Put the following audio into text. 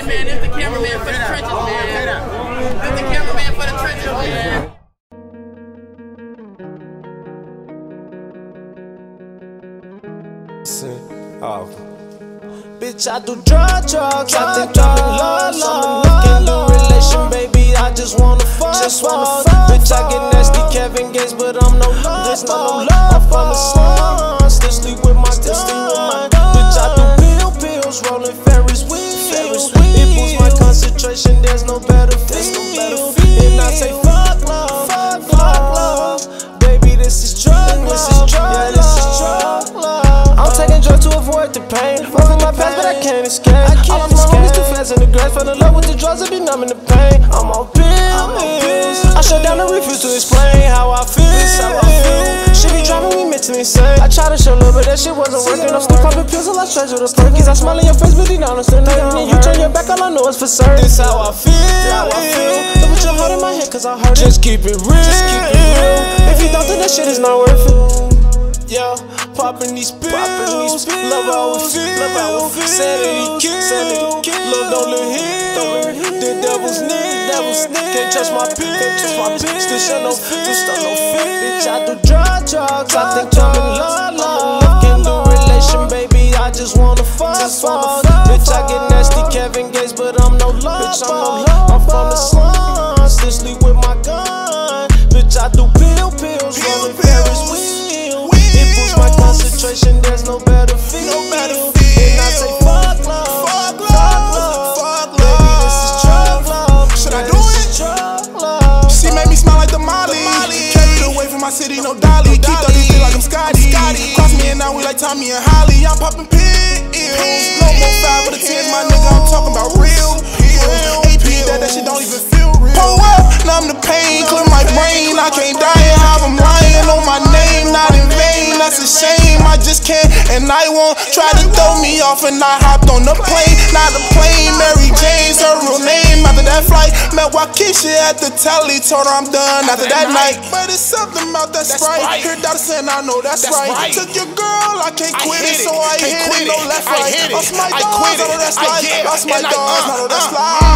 man. It's the cameraman for the trenches, man. It's the cameraman for the trenches, man. Bitch, I do drugs, I think I'm in love, looking new relation, baby, I just wanna fuck, bitch, I get nasty, Kevin Gates, but I'm no love, there's no love, I'm from the slums, still sleep with my gun, bitch, I do pills, rolling Ferris wheels, it boosts my concentration, there's no better feel, and I say fuck love, baby, this is drug love, yeah, this is drug love. I'm taking drugs to avoid the pain. Fuck my past, but I can't escape. All of my homies too fast in the grass. Fell in love with the drugs that be numbing the pain. I'm on pills. I shut down and refuse to explain how I feel. She be driving me mentally insane. I try to show love, but that shit wasn't working. I'm still popping pills till I stretch with the perkies. I smile in your face, but deep down I'm still nervous. You turn your back, all I know is for certain. This how I feel. Look with your heart in my head, cause I heard it. Just keep it real. If you don't think that shit is not worth it. Yeah, popping these pills, love how it feel, sanity kill, love don't live here, the devil's near, can't trust my pills, still show no fear, bitch, I do drugs, I think I'm in love, looking through relation, baby, I just wanna fuck, bitch, I get nasty, Kevin Gates, but I'm no love, I'm from the slums, still sleep with my gun, bitch, I do pills, rolling Ferris wheels. My concentration, there's no better feel. And I say fuck love, baby, this is drug love. Should I do it? She made me smile like the Molly. Carried away from my city, no dolly. Keep 30 like I'm Scotty. Cross me and now we like Tommy and Holly. I'm popping pills. No more 5 or the 10s, my nigga. I'm talking about real pills. AP that shit don't even feel real. Pull up, numb the pain, clear my brain. I can't die and have them lying on my name, not in vain. That's a shame, I just can't and I won't. Try to throw me off and I hopped on the plane. Not a plane, Mary Jane's her real name. After that flight, met Waukesha at the telly. Told her I'm done after that night. But it's something about that Sprite. Hear Tarxan, I know that's right. Took your girl, I can't quit it, so I hit it, no left right. Lost my dogs, I know that's life. Lost my dogs, I know that's life.